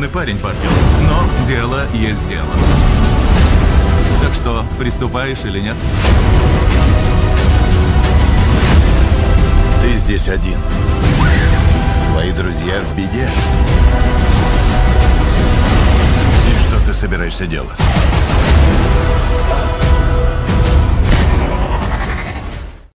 Нормальный парень, Паркер. Но дело есть дело. Так что, приступаешь или нет? Ты здесь один. Твои друзья в беде. И что ты собираешься делать?